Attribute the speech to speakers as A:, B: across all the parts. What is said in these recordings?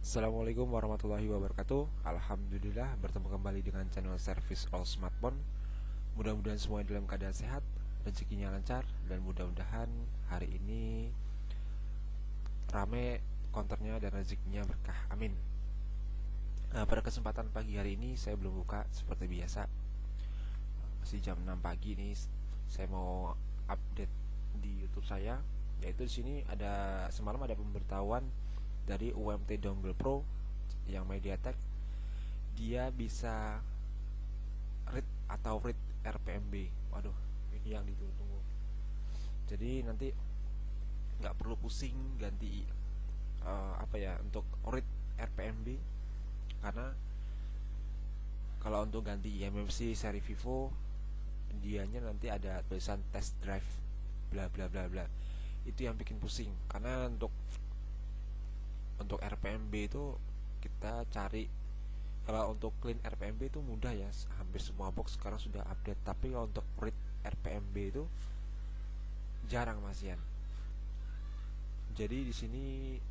A: Assalamualaikum warahmatullahi wabarakatuh. Alhamdulillah bertemu kembali dengan channel Service All Smartphone. Mudah-mudahan semua dalam keadaan sehat, rezekinya lancar, dan mudah-mudahan hari ini rame konternya dan rezekinya berkah. Amin. Nah, pada kesempatan pagi hari ini saya belum buka seperti biasa. Masih jam 6 pagi nih. Saya mau update di YouTube saya. Yaitu di sini semalam ada pemberitahuan dari UMT Dongle Pro yang MediaTek. Dia bisa read atau read RPMB. Waduh, ini yang ditunggu-tunggu. Jadi nanti nggak perlu pusing ganti untuk read RPMB, karena kalau untuk ganti eMMC seri Vivo dianya nanti ada tulisan test drive bla bla bla bla. Itu yang bikin pusing, karena untuk RPMB itu kita cari, kalau untuk clean RPMB itu mudah ya, hampir semua box sekarang sudah update. Tapi kalau untuk read RPMB itu jarang masian. Jadi di sini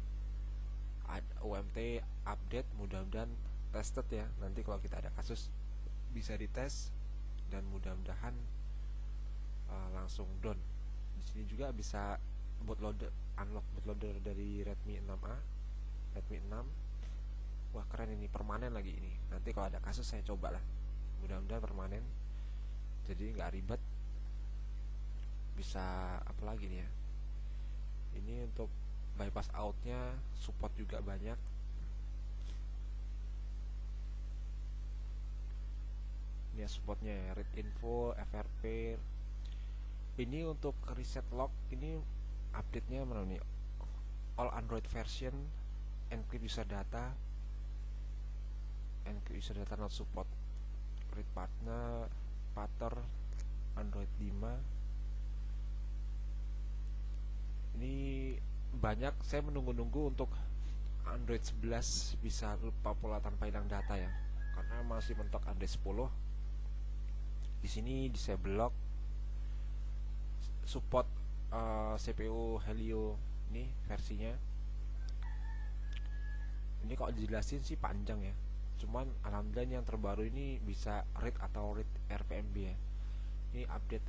A: UMT update, mudah-mudahan tested ya. Nanti kalau kita ada kasus bisa dites dan mudah-mudahan langsung down. Di sini juga bisa bootloader, unlock bootloader dari Redmi 6A, Redmi 6. Wah keren ini, permanen lagi ini. Nanti kalau ada kasus saya coba lah. Mudah-mudahan permanen, jadi nggak ribet. Bisa apa lagi nih ya? Ini untuk bypass outnya support juga banyak. Ini ya supportnya ya, read info, FRP. Ini untuk reset lock, ini update-nya mana nih? All Android version, encrypt user data, not support. Read partner, pattern Android 5. Ini banyak, saya menunggu-nunggu untuk Android 11 bisa lupa pola tanpa hilang data ya, karena masih mentok Android 10. Di sini disable lock, support CPU Helio ini versinya. Ini kalau dijelasin sih panjang ya, cuman alhamdulillah yang terbaru ini bisa read atau read RPMB ya. Ini update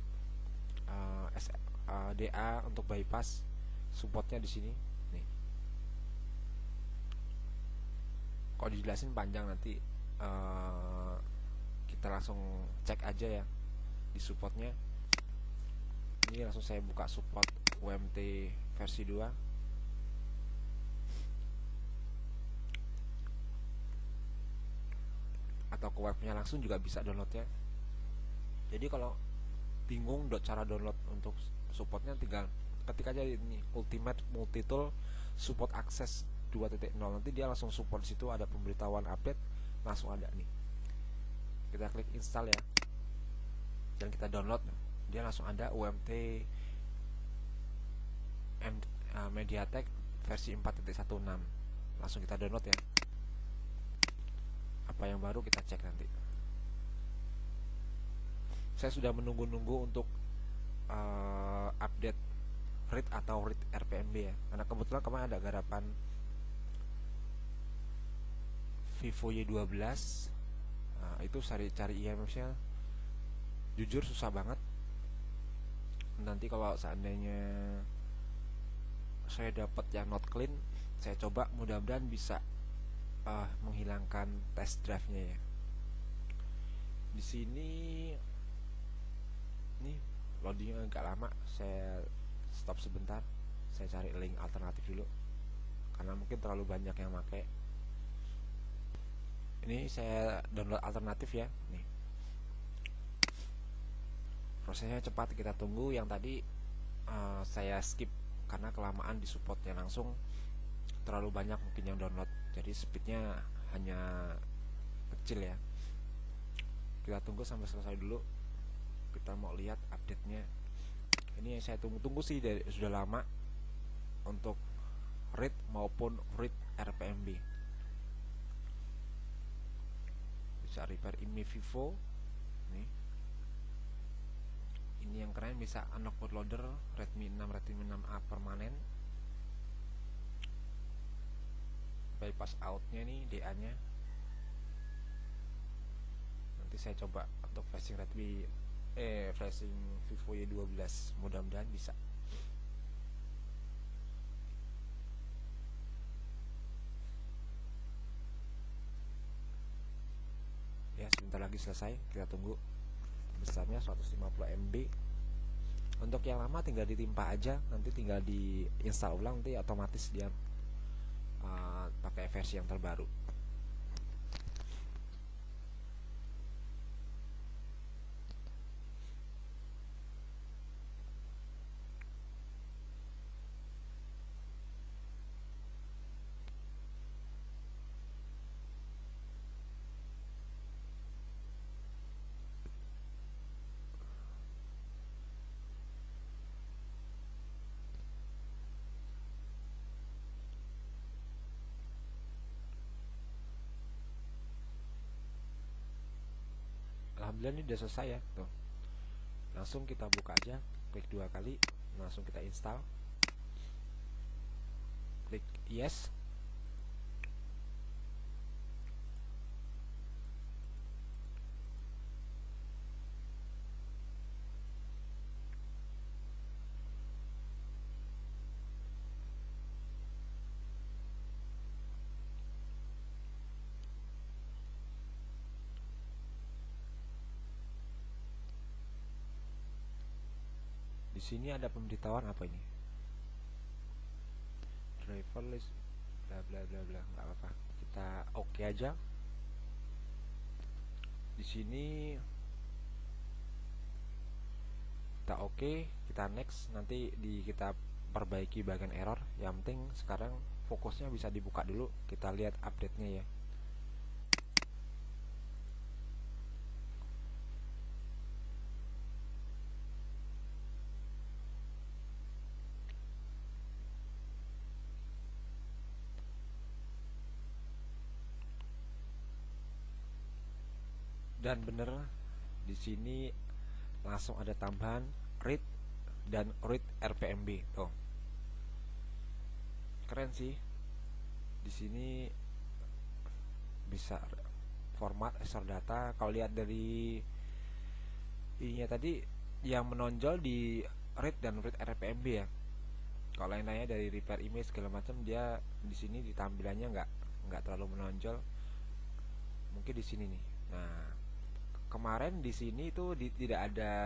A: DA untuk bypass, supportnya di sini nih. Kalau dijelasin panjang, nanti kita langsung cek aja ya di supportnya. Ini langsung saya buka support UMT versi 2. Atau ke webnya langsung juga bisa downloadnya. Jadi kalau bingung cara download untuk supportnya, tinggal ketik aja ini Ultimate Multitool Support Access 2.0. Nanti dia langsung support. Di situ ada pemberitahuan update, langsung ada nih. Kita klik install ya, dan kita download, dia langsung ada UMT MediaTek versi 4.16. Langsung kita download ya. Apa yang baru kita cek nanti. Saya sudah menunggu-nunggu untuk update read atau read RPMB ya, karena kebetulan kemarin ada garapan Vivo Y12. Itu cari IMF-nya jujur susah banget. Nanti kalau seandainya saya dapat yang not clean, saya coba, mudah-mudahan bisa menghilangkan test drive-nya ya. Di sini nih loadingnya agak lama, saya stop sebentar, saya cari link alternatif dulu karena mungkin terlalu banyak yang pakai. Ini saya download alternatif ya nih. Prosesnya cepat, kita tunggu. Yang tadi saya skip karena kelamaan di supportnya, langsung terlalu banyak mungkin yang download, jadi speednya hanya kecil ya. Kita tunggu sampai selesai dulu, kita mau lihat update-nya. Ini yang saya tunggu-tunggu sih sudah lama, untuk read maupun read RPMB. Bisa repair IMEI Vivo nih. Ini yang keren, bisa unlock bootloader Redmi 6, Redmi 6A permanen, bypass pas outnya nih DA nya. Nanti saya coba untuk flashing Redmi flashing Vivo Y12, mudah-mudahan bisa. Ya, sebentar lagi selesai, kita tunggu. Besarnya 150 MB. Untuk yang lama tinggal ditimpa aja, nanti tinggal di install ulang, nanti otomatis dia pakai versi yang terbaru. Alhamdulillah ini udah selesai ya tuh. Langsung kita buka aja, klik 2 kali, langsung kita install, klik yes. Di sini ada pemberitahuan apa ini? Driver list bla bla bla bla, nggak apa-apa. Kita oke aja. Di sini kita oke, kita next, nanti kita perbaiki bagian error. Yang penting sekarang fokusnya bisa dibuka dulu, kita lihat update-nya ya. Dan bener di sini langsung ada tambahan read dan read RPMB tuh. Keren sih. Di sini bisa format extract data. Kalau lihat dari ininya tadi yang menonjol di read dan read RPMB ya. Kalau lain-lainnya dari repair image segala macam, dia di sini di tampilannya nggak terlalu menonjol. Mungkin di sini nih. Nah, kemarin di sini itu tidak ada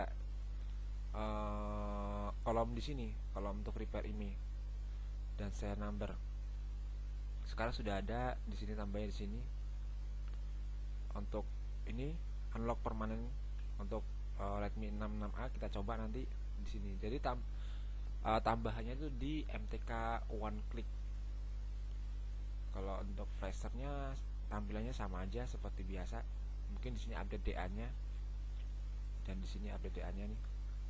A: kolom di sini, kolom untuk repair image dan serial number. Sekarang sudah ada di sini, tambahnya di sini. Untuk ini unlock permanen untuk Redmi 66A, kita coba nanti di sini. Jadi tambahannya itu di MTK one click. Kalau untuk flashernya tampilannya sama aja seperti biasa. Mungkin di sini update DA-nya dan di sini update DA-nya nih.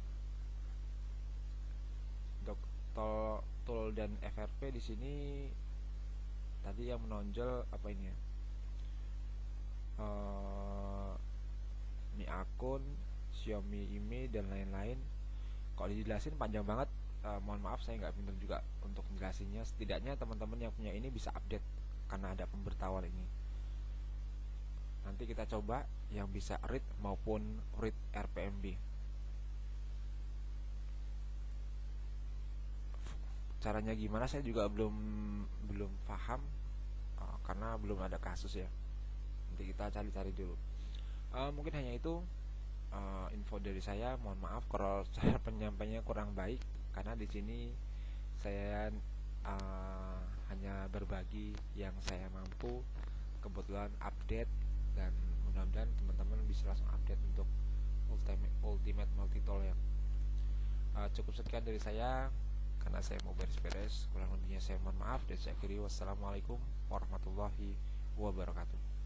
A: Untuk tool dan FRP di sini tadi yang menonjol apa ini ya? Mi akun, Xiaomi IMEI dan lain-lain. Kalau dijelasin panjang banget, mohon maaf saya nggak pintar juga untuk menjelasinnya. Setidaknya teman-teman yang punya ini bisa update karena ada pemberitahuan ini. Nanti kita coba yang bisa read maupun read RPMB. Caranya gimana saya juga belum paham, karena belum ada kasus ya. Nanti kita cari-cari dulu. Mungkin hanya itu info dari saya. Mohon maaf kalau saya penyampainya kurang baik, karena di sini saya hanya berbagi yang saya mampu. Kebetulan update, dan mudah-mudahan teman-teman bisa langsung update untuk ultimate multi-tool ya. Cukup sekian dari saya, karena saya mau beres-beres. Kurang lebihnya saya mohon maaf dan saya akhiri. Wassalamualaikum warahmatullahi wabarakatuh.